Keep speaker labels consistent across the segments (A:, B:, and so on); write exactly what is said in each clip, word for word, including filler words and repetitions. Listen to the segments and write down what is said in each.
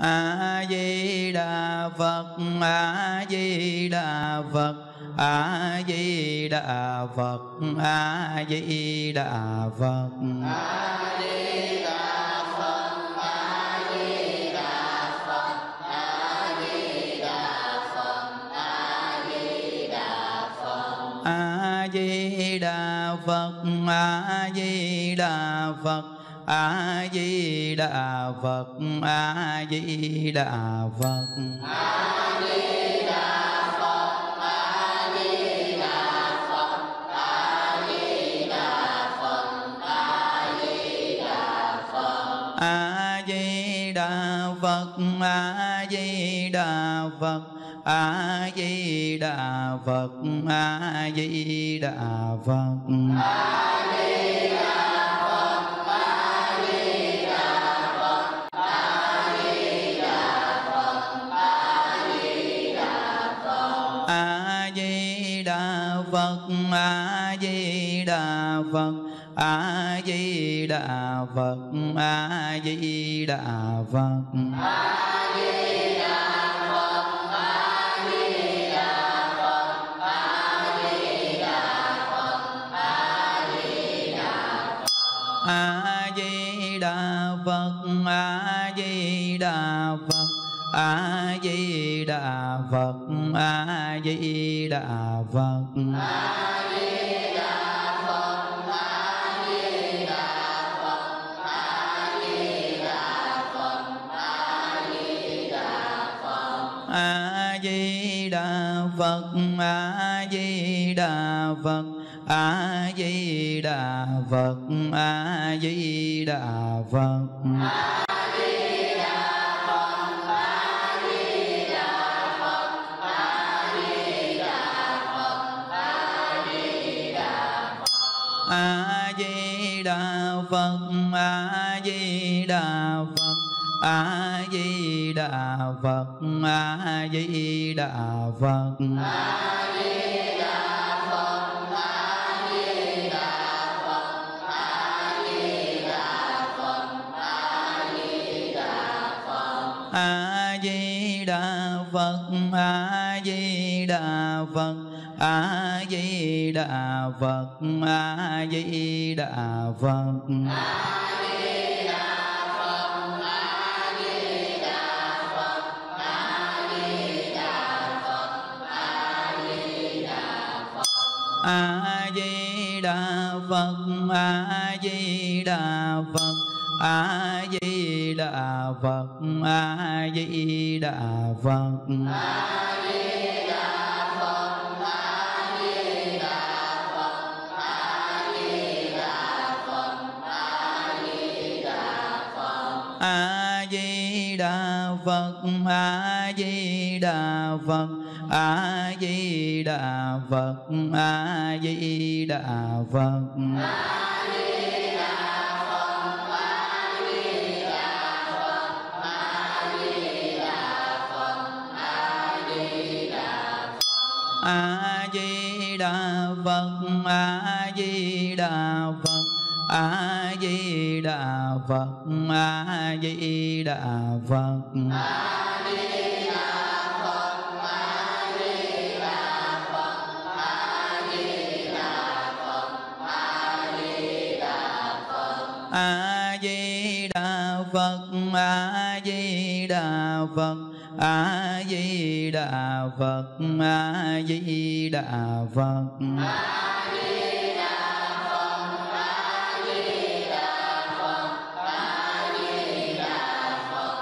A: A Di Đà Phật, A Di Đà Phật, A Di Đà Phật, A Di Đà Phật.
B: A Di Đà Phật, A Di Đà Phật, A Di Đà Phật, A Di Đà Phật.
A: A Di Đà Phật, A Di Đà Phật, A Di Đà Phật, A Di Đà Phật.
B: A Di Đà Phật, A Di Đà Phật, A Di Đà Phật, A Di Đà Phật.
A: A Di Đà Phật, A Di Đà Phật, A Di Đà Phật, A Di Đà Phật.
B: A Di Đà Phật, A Di Đà Phật, A Di Đà Phật, A Di Đà Phật.
A: A Di Đà Phật, A Di Đà Phật, A Di Đà Phật, A Di Đà Phật.
B: A Di Đà Phật, A Di Đà Phật, A Di Đà Phật, A Di Đà Phật.
A: A Di Đà Phật, A Di Đà Phật, A Di Đà Phật, A Di Đà Phật.
B: A Di Đà Phật, A Di Đà Phật, A Di Đà Phật, A Di Đà Phật.
A: A Di Đà Phật, A Di Đà Phật, A Di Đà Phật, A Di Đà Phật.
B: A Di Đà Phật, A Di Đà Phật, A Di Đà Phật, A Di Đà Phật.
A: A Di Đà Phật, A Di Đà Phật, A Di Đà Phật, A Di Đà Phật.
B: A Di Đà Phật, A Di Đà Phật, A Di Đà Phật, A Di Đà Phật.
A: A Di Đà Phật, A Di Đà Phật, A Di Đà Phật, A Di Đà Phật.
B: A Di Đà Phật, A Di Đà Phật, A Di Đà Phật, A Di Đà Phật.
A: A Di Đà Phật, A Di Đà Phật, A Di Đà Phật, A Di Đà Phật.
B: A Di Đà Phật, A Di Đà Phật, A Di Đà Phật, A Di Đà Phật.
A: A Di Đà Phật, A Di Đà Phật, A Di Đà Phật, A Di Đà Phật.
B: A Di Đà Phật, A Di Đà Phật, A Di Đà Phật, A Di Đà Phật.
A: A Di Đà Phật, A Di Đà Phật, A Di Đà Phật, A Di Đà Phật.
B: A Di Đà Phật, A Di Đà Phật, A Di Đà Phật, A Di Đà Phật.
A: A Di Đà Phật, A Di Đà Phật, A Di Đà Phật, A Di Đà Phật.
B: A Di Đà Phật, A Di Đà Phật, A Di Đà Phật,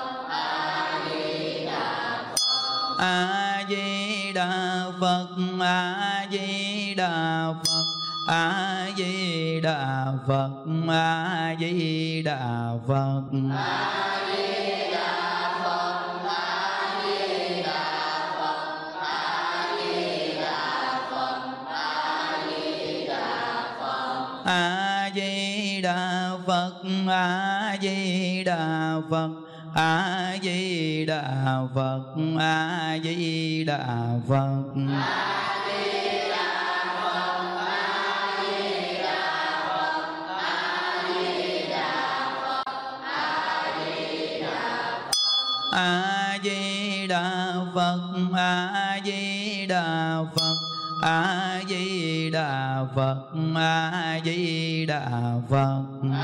B: A Di Đà Phật.
A: A Di Đà Phật, A Di Đà Phật, A Di Đà Phật, A Di Đà Phật.
B: A Di Đà Phật, A Di Đà Phật, A Di Đà Phật, A Di Đà Phật.
A: A Di Đà Phật, A Di Đà Phật, A Di Đà Phật, A Di Đà Phật.
B: A Di Đà Phật, A Di Đà Phật, A Di Đà Phật, A Di Đà Phật.
A: A Di Đà Phật, A Di Đà Phật, A Di Đà Phật, A Di Đà Phật.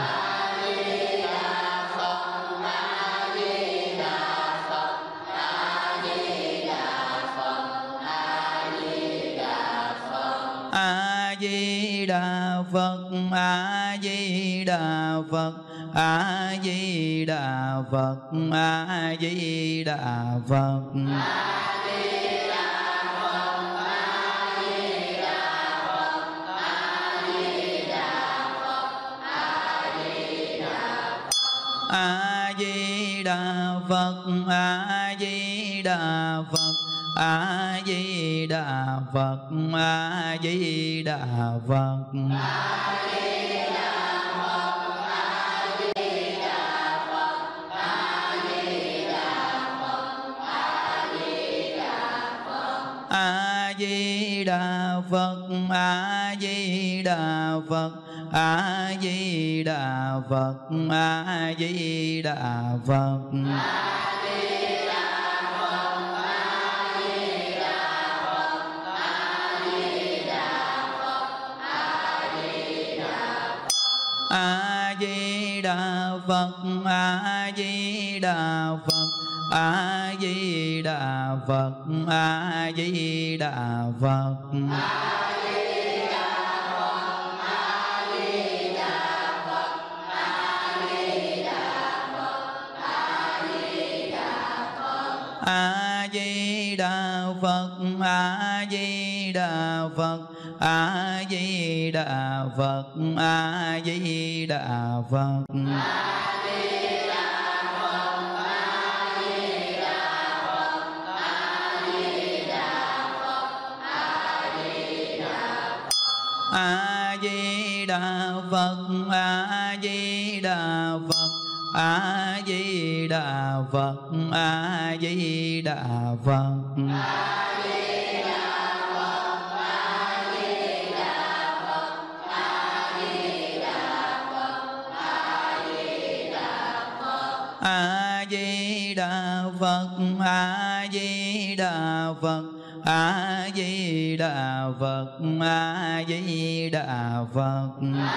A: A Di Đà Phật, A Di Đà Phật, A Di Đà Phật, A Di Đà Phật. A Di Đà Phật, A Di Đà Phật, A Di Đà Phật, A Di Đà Phật. A Di Đà Phật, A Di Đà Phật, A Di Đà Phật, A Di Đà Phật. A Di Đà Phật, A Di Đà Phật, A Di Đà Phật, A Di Đà Phật. A Di Đà Phật, A Di Đà Phật, A Di Đà Phật, A Di Đà Phật. A Di Đà Phật, A Di Đà Phật, A Di Đà Phật, A Di Đà Phật. A Di Đà Phật, A Di Đà Phật, A Di Đà Phật, A Di Đà Phật.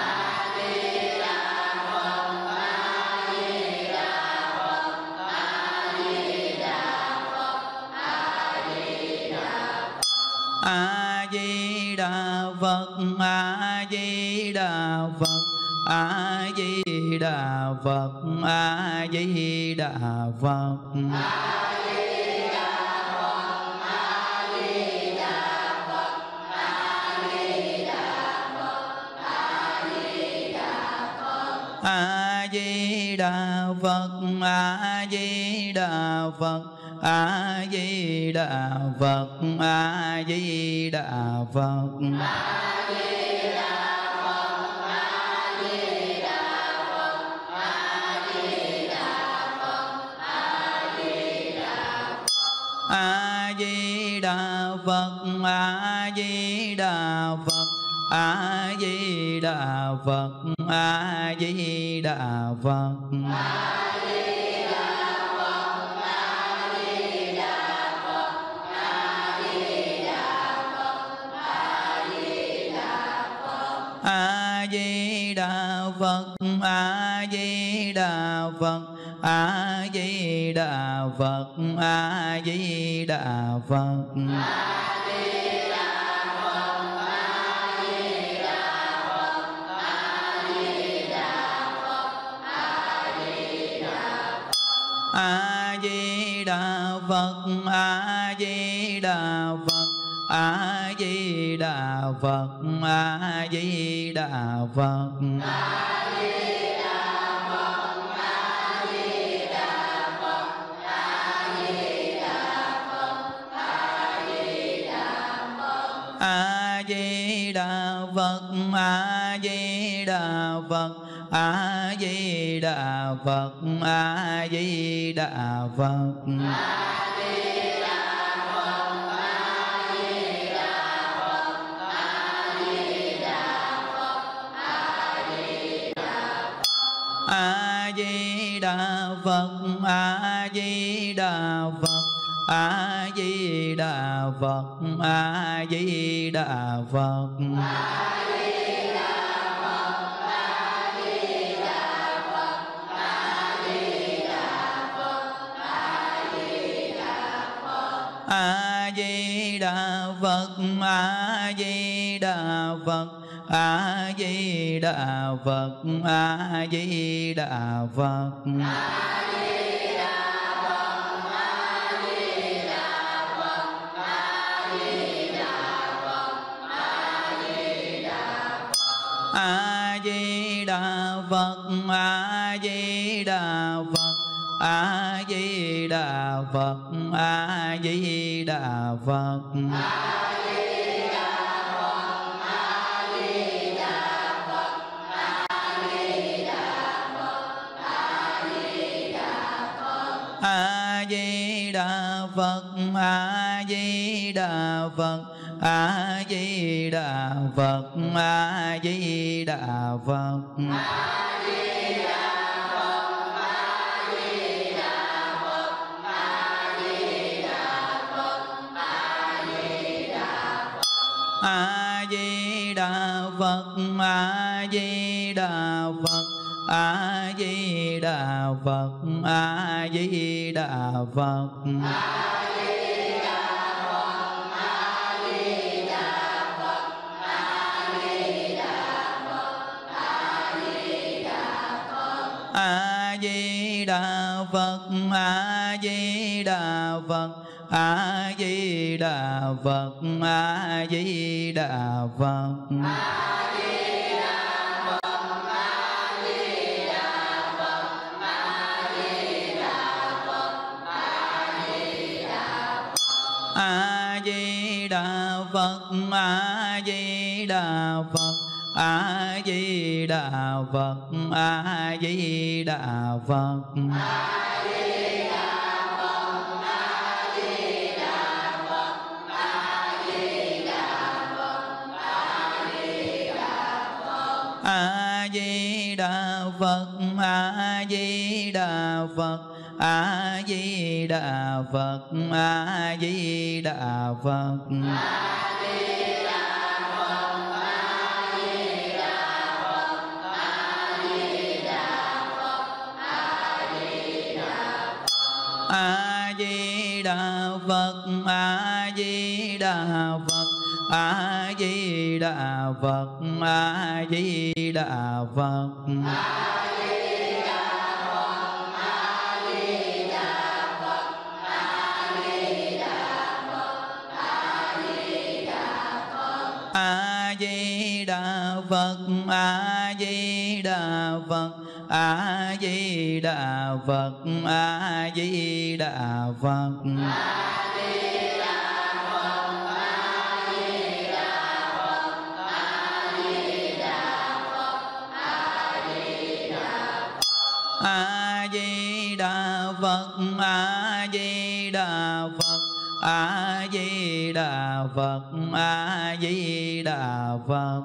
A: A Di Đà Phật, A Di Đà Phật, A Di Đà Phật, A Di Đà Phật. A Di Đà Phật, A Di Đà Phật, A Di Đà Phật, A Di Đà Phật. A Di Đà Phật, A Di Đà Phật, A Di Đà Phật, A Di Đà Phật. A Di Đà Phật, A Di Đà Phật, A Di Đà Phật, A Di Đà Phật. A Di Đà Phật, A Di Đà Phật, A Di Đà Phật, A Di Đà Phật. A Di Đà Phật, A Di Đà Phật, A Di Đà Phật, A Di Đà Phật. A Di Đà Phật, A A Di Đà Phật, A Di Đà Phật, A Di Đà Phật. A Di Đà Phật, A Di Đà Phật, A Di Đà Phật, A Di Đà Phật. A Di Đà Phật, A Di Đà Phật, A Di Đà Phật, A Di Đà Phật. A Di Đà Phật, A Di Đà Phật, A Di Đà Phật, A Di Đà Phật. A Di Đà Phật, A Di Đà Phật, A Di Đà Phật, A Di Đà Phật. A Di Đà Phật, A Di Đà Phật, A Di Đà Phật, A Di Đà Phật. A Di Đà Phật, A Di Đà Phật, A Di Đà Phật, A Di Đà Phật. A Di Đà Phật, A Di Đà Phật, A Di Đà Phật, A Di Đà Phật. A Di Đà Phật, A Di Đà Phật, A Di Đà Phật, A Di Đà Phật. A Di Đà Phật, A Di Đà Phật, A Di Đà Phật, A Di Đà Phật. A Di Đà Phật, A Di Đà Phật, A Di Đà Phật, A Di Đà Phật.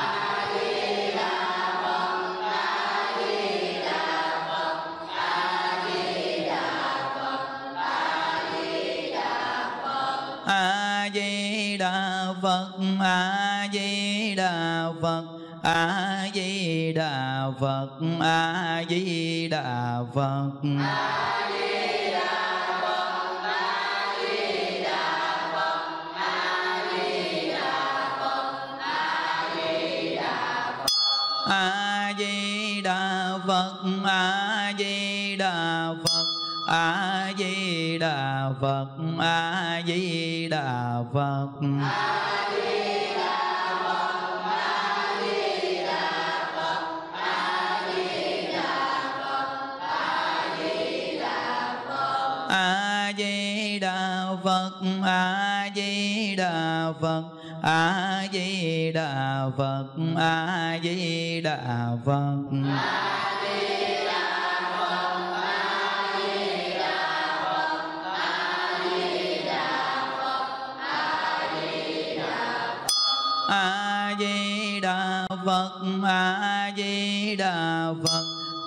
A: A Di Đà Phật, A Di Đà Phật, A Di Đà Phật, A Di Đà Phật. A Di Đà Phật, A Di Đà Phật, A Di Đà Phật, A Di Đà Phật. A Di Đà Phật, A Di Đà Phật, A Di Đà Phật, A Di Đà Phật. A Di Đà Phật, A Di Đà Phật,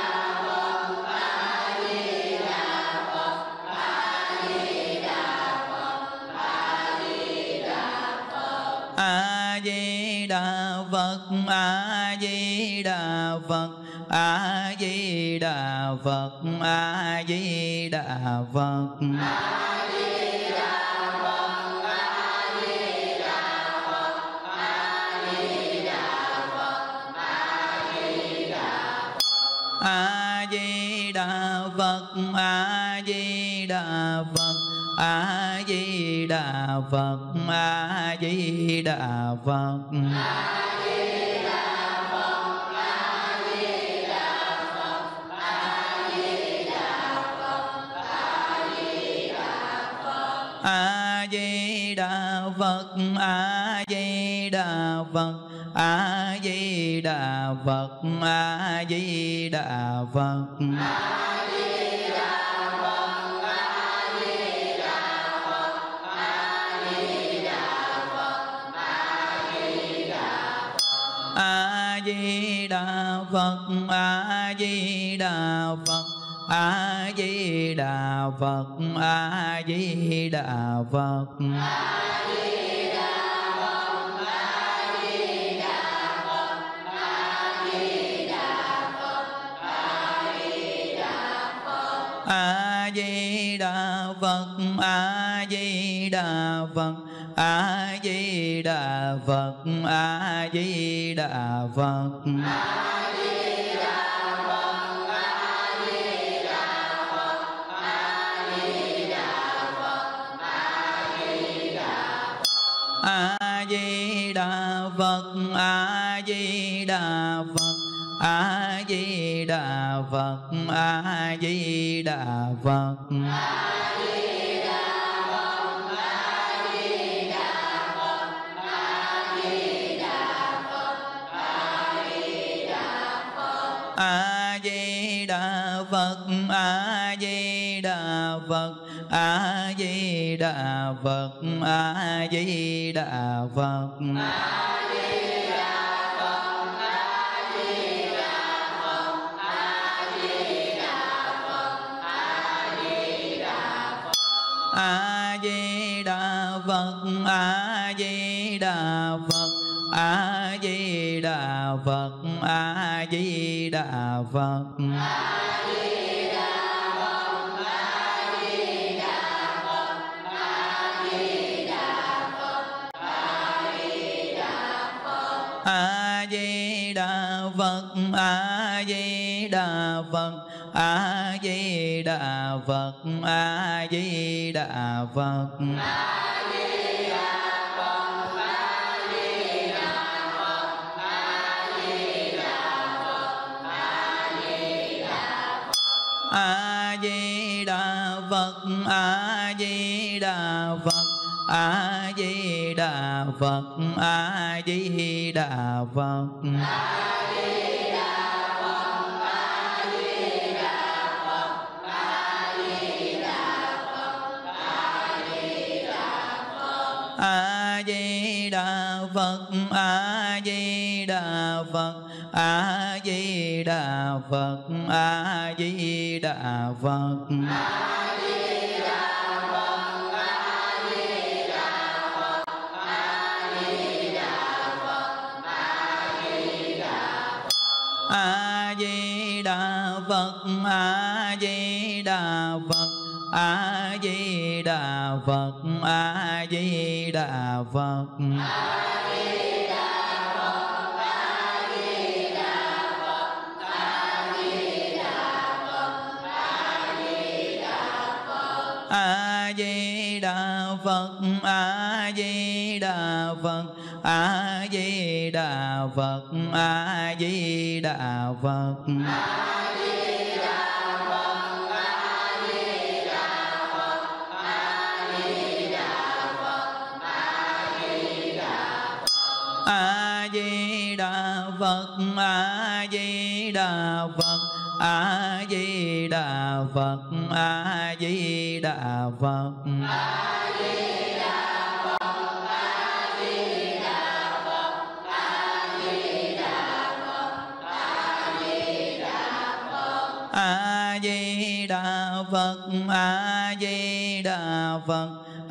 A: Phật, A Di Đà Phật, A Di Đà Phật, A Di Đà Phật. A Di Đà Phật, A Di Đà Phật, A Di Đà Phật, A Di Đà Phật. A Di Đà Phật, A Di Đà Phật, A Di Đà Phật, A Di Đà Phật. A Di Đà Phật, A Di Đà Phật, A Di Đà Phật, A Di Đà Phật. A Di Đà Phật, A Di Đà Phật, A Di Đà Phật, A Di Đà Phật. A Di Đà Phật, A Di Đà Phật, A Di Đà Phật, A Di Đà Phật. A Di Đà Phật, A Di Đà Phật, A Di Đà Phật, A Di Đà Phật. A Di Đà Phật, A Di Đà Phật, A Di Đà Phật, A Di Đà Phật. A Di Đà Phật, A Di Đà Phật, A Di Đà Phật, A Di Đà Phật. A Di Đà Phật, A Di Đà Phật, A Di Đà Phật, A Di Đà Phật. A Di Đà Phật, A Di Đà Phật, A Di Đà Phật, A Di Đà Phật. A Di Đà Phật, A Di Đà Phật, A Di Đà Phật, A Di Đà Phật. A Di Đà Phật, A Di Đà Phật, A Di Đà Phật, A Di Đà Phật. A Di Đà Phật, A Di Đà Phật, A Di Đà Phật, A Di Đà Phật. A Di Đà Phật, A Di Đà Phật,